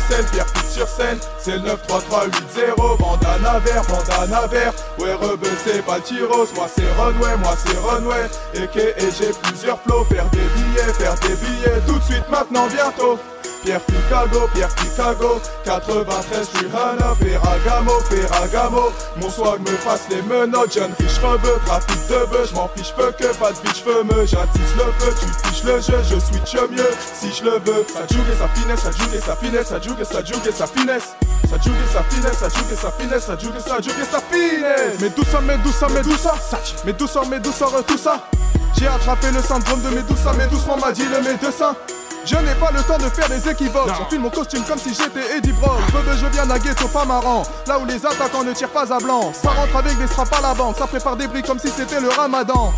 scène, Pierre Pic sur scène. C'est le 93380, bandana vert. Ouais rebeu c'est pas le tyros, moi c'est Runway. Et j'ai plusieurs flows, faire des billets, tout de suite maintenant bientôt. Pierre Picago, 93, je suis Hana, Ferragamo. Mon swag me fasse les menottes, jeune riche rebeu, trafic de bœuf, j'm'en fiche peu que pas de bitch feu me j'attise le feu, tu fiches le jeu, je switch mieux si je le veux. Ça joue et sa finesse, ça joue et sa finesse, ça joue et sa finesse. Ça joue et sa finesse, ça joue et sa finesse, ça joue et sa finesse. Mais douceur, tout ça. J'ai attrapé le syndrome de Médusa, mais doucement m'a dit le médecin. Je n'ai pas le temps de faire des équivoques. J'enfile mon costume comme si j'étais Eddie Brock. Je viens d'un ghetto pas marrant, là où les attaquants ne tirent pas à blanc. Ça rentre avec des straps à la banque, ça prépare des bris comme si c'était le ramadan.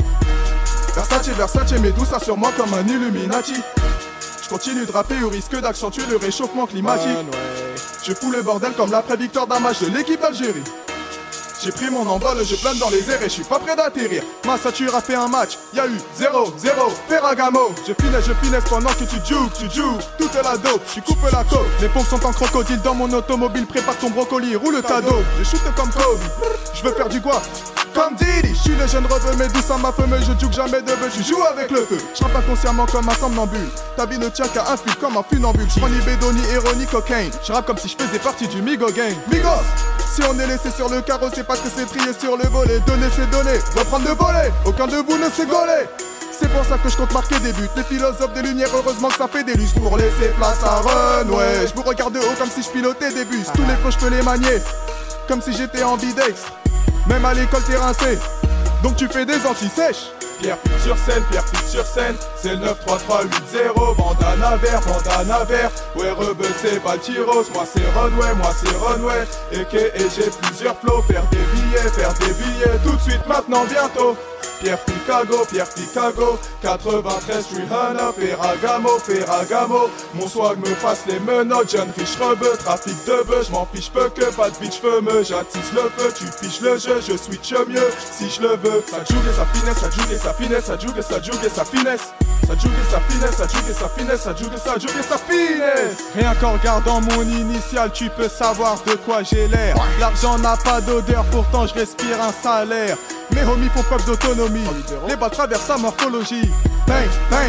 Versace, Médusa sur moi comme un Illuminati. Je continue de rapper au risque d'accentuer le réchauffement climatique. Je fous le bordel comme l'après-victoire d'un match de l'équipe d'Algérie. J'ai pris mon envol, je plane dans les airs et je suis pas prêt d'atterrir. Massature a fait un match, y'a eu 0-0, Ferragamo. Je finesse pendant que tu joues, toute la dope, je coupe la côte. Les pompes sont en crocodile dans mon automobile, prépare ton brocoli, roule ta dope. Je shoot comme Kobe, je veux faire du quoi comme Didi, je suis le jeune rebeu, mais douce à ma femme, je joue jamais de bœuf, je joue avec le feu. Je rappe inconsciemment comme un somnambule, ta vie ne tient qu'à un fil comme un funambule. Je prends ni bédo, ni héros, ni cocaine, je rappe comme si je faisais partie du Migo Gang. Migos, si on est laissé sur le carreau, c'est parce que c'est trié sur le volet. Donner c'est donner, reprendre de voler, aucun de vous ne sait gauler. C'est pour ça que je compte marquer des buts, les philosophes des lumières, heureusement que ça fait des lustres. Pour laisser place à Runway, je vous regarde de haut comme si je pilotais des bus. Tous les flots je peux les manier, comme si j'étais ambidextre. Même à l'école t'es rincé, donc tu fais des anti-sèches. Pierre Pic sur scène, c'est le 93380, bandana vert. Ouais rebeu c'est pas le tyros, moi c'est Runway. Et j'ai plusieurs flows, faire des billets, tout de suite maintenant bientôt. Pierre Picago, 93, je suis Hana, Ferragamo. Mon swag me fasse les menottes, jeune riche rebeu, trafic de bœuf, j'm'en fiche peu que pas de bitch feu me j'attise le feu, tu fiches le jeu, je switch mieux si je le veux. Ça joue et sa finesse, ça joue et sa finesse, ça joue et sa finesse. Ça joue et sa finesse, ça joue et sa finesse, ça joue et sa finesse. Rien qu'en regardant mon initial, tu peux savoir de quoi j'ai l'air. L'argent n'a pas d'odeur, pourtant je respire un salaire. Mes homies font preuve d'autonomie, les balles traversent sa morphologie. Bang,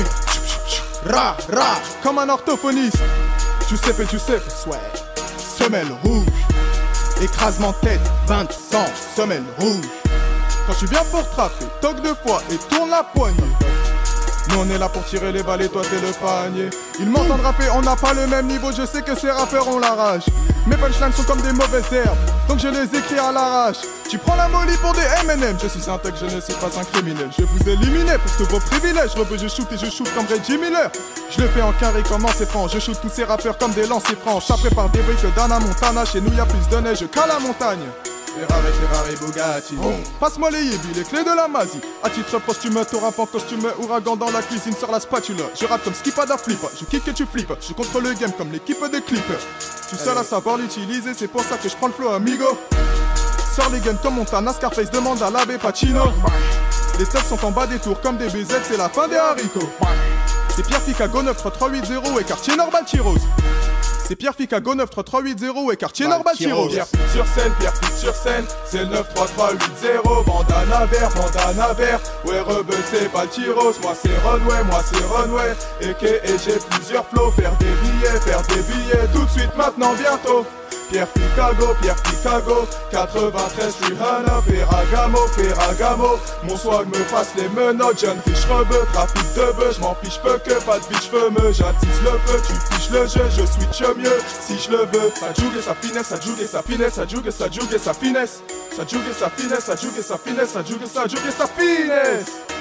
ra, comme un orthophoniste. Tu sais, swag. Semelle rouge, écrasement tête, 20 100, semelle rouge. Quand tu viens pour trapper, toque deux fois et tourne la poignée. Nous on est là pour tirer les balles et toi t'es le panier. Ils m'entendent rapper, on n'a pas le même niveau, je sais que ces rappeurs ont la rage. Mes punchlines sont comme des mauvaises herbes, donc je les écris à l'arrache. Tu prends la molly pour des M&M, je suis un thug, je ne suis pas un criminel. Je vous éliminer pour tous vos privilèges, rebeu je shoot et je shoot comme Reggie Miller. Je le fais en carré comme en franc, je shoot tous ces rappeurs comme des lancers francs. Ça prépare des briques d'Anna Montana, chez nous y'a plus de neige qu'à la montagne. Ferrari, Bugatti. Passe-moi les yébis, les clés de la mazie. À titre posthume, t'auras en costume, ouragan dans la cuisine sur la spatula. Je rappe comme Skipada Flip, je kick et tu flippes. Je contrôle le game comme l'équipe des Clippers. Tu sais à savoir l'utiliser, c'est pour ça que je prends le flow amigo. Sors les guns comme Montana, Scarface demande à l'abbé Pacino. Les têtes sont en bas des tours comme des BZ, c'est la fin des haricots. C'est Pierre Picago 93380 et quartier Normal Tyros. C'est Pierre Picago 93380 et quartier Normal Tyros. Pierre Pic sur scène, c'est le 93380, bandana vert. Ouais rebeu c'est pas le tyros, moi c'est Runway. Et j'ai plusieurs flows, faire des billets, tout de suite maintenant bientôt. Pierre Picago, 93, je suis Hana, Ferragamo. Mon swag me fasse les menottes, jeune riche rebeu, trafic de bœuf, j'm'en fiche peu que pas de bitch feu me j'attise le feu, tu fiches le jeu, je switch mieux si je le veux. Ça joue et sa finesse, ça joue et sa finesse, ça joue et sa finesse. Ça joue et sa finesse, ça joue et sa finesse, ça joue et sa finesse.